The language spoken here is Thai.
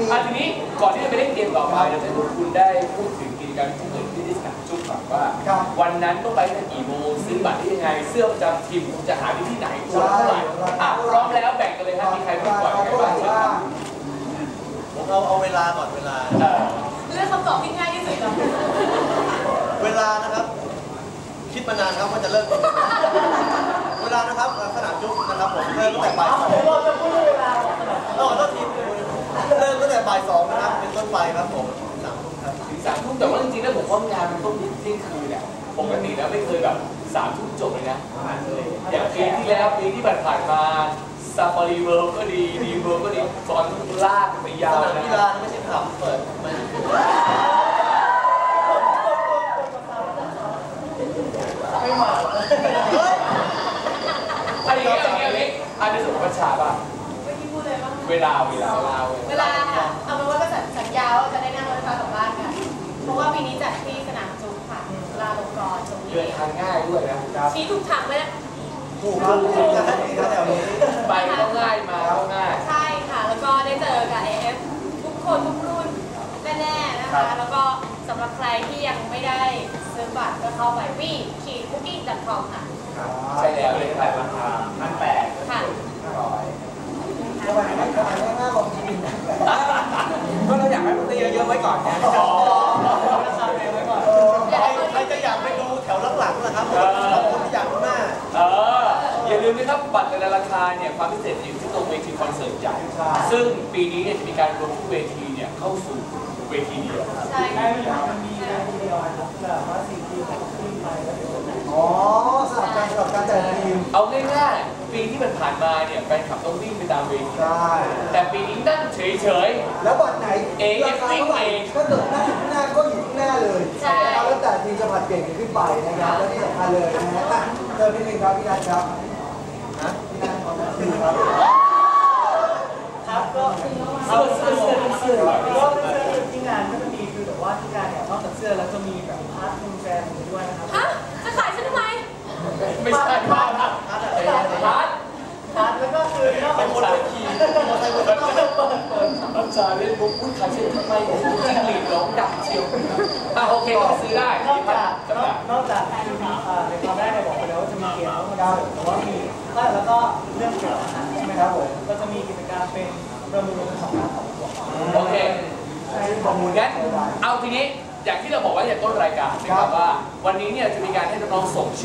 ทีนี้ก่อนที่จะไปเล่นเกมต่อไปเราจะให้คุณได้พูดถึงกิจกรรมที่เกิดขึ้นที่สนามจุ๊บก่อนว่าวันนั้นต้องไปตั้งกี่โมงซื้อบัตรได้ยังไงเสื้อประจำทีมคุณจะหาที่ไหนตัวเท่าไหร่พร้อมแล้วแบ่งกันเลยครับมีใครพูดก่อนใครบ้างเชิญครับผมเอาเวลาก่อนเวลาเลือกคำตอบที่ง่ายที่สุดครับเวลานะครับคิดมานานครับว่าจะเริ่มเวลานะครับสนามจุ๊บนะครับผมเริ่มตั้งแต่บ่าย2เราจะพูดเวลาต้องทีเริ่มตั้งแต่บ่าย2นะครับเป็นต้นไปครับผม3 ทุ่มครับถึง3 ทุ่มแต่ว่าจริงๆแล้วผมว่างานมันต้องเที่ยงคืนเนี่ยปกติแล้วไม่เคยแบบ3 ทุ่มจบเลยนะอย่างปีที่แล้วปีที่ผ่านมาซาฟารีเวิลด์ก็ดีดีเวิลด์ก็ดีสอนลากไปยาวสนามกีฬาไม่ใช่ผับเปิดไม่มาอันนี้อันนี้สมมติว่าช้าป่ะไม่ที่พูดเลยว่าเวลาค่ะเอาเป็นว่าก็สัญญาว่าจะได้นั่งรถไฟกลับบ้านกันเพราะว่าปีนี้จัดที่สนามจุ๊บค่ะลาลงกรณ์ตรงนี้เดินทางง่ายด้วยนะชี้ถูกทางไหมนะถูกครับแถวนี้ไปก็ง่ายมาก็ง่ายใช่ค่ะแล้วก็ได้เจอกับ AF ทุกคนทุกรุ่นแน่ๆนะคะแล้วก็สำหรับใครที่ยังไม่ได้ซื้อบัตรก็เข้าไปwiki.cooking.com ค่ะใช่แล้วเลยค่ะราคา1,800 ค่ะทำไมไม่ง่ายกว่าจริงก็เราอยากให้มันตีเยอะๆไว้ก่อนไงราคาเองไว้ก่อนใครจะอยากไปดูแถวหลังๆนะครับคนที่อยากดูหน้าอย่าลืมนะครับบัตรแต่ละราคาเนี่ยความพิเศษอยู่ที่ตรงเวทีคอนเสิร์ตใหญ่ซึ่งปีนี้เนี่ยจะมีการรวมทุกเวทีเนี่ยเข้าสู่เวทีเดียวใช่มันมีเวทีเดียวครับแบบว่า4 ทีมขึ้นไปแล้วสลับการจัดทีมเอาง่ายๆปีที่มันผ่านมาเนี่ยแฟนคลับต้องวิ่งไปตามเวทีแต่ปีนี้นั่งเฉยๆแล้วบัตรไหนราคาเท่าไหร่ถ้าเกิดนั่งหน้าก็อยู่หน้าเลยแล้วแต่ทีมจะผัดเปลี่ยนกันขึ้นไปนะครับและที่สำคัญเลยนะฮะเริ่มที่1ครับพี่นัทครับพี่นัทครับครับก็เสื้อที่งานก็จะมีคือแบบว่าที่งานเนี่ยนอกจากเสื้อแล้วจะมีแบบพาร์ทคุณแฟนด้วยนะครับฮะจะขายฉันทำไมไม่ใช่พาร์ทแล้วก็คือนอกจากคนขี่มอเตอร์ไซค์บนก็น้ำชาเล่นบุ๊กพูดขายเส้นทำไมจิ้งหรีดร้องดังเชียวโอเคก็ซื้อได้นอกจากในตอนแรกเนี่ยบอกไปแล้วว่าจะมีเกมทั้งหมดแต่ว่ามีแล้วก็เรื่องเกี่ยวกับอาหารใช่ไหมครับผมก็จะมีกิจกรรมเป็นประมูลของร้านของโอเคประมูลงั้นเอาทีนี้อย่างที่เราบอกว่าอย่างต้นรายการนะครับว่าวันนี้เนี่ยจะมีการให้น้องๆส่ง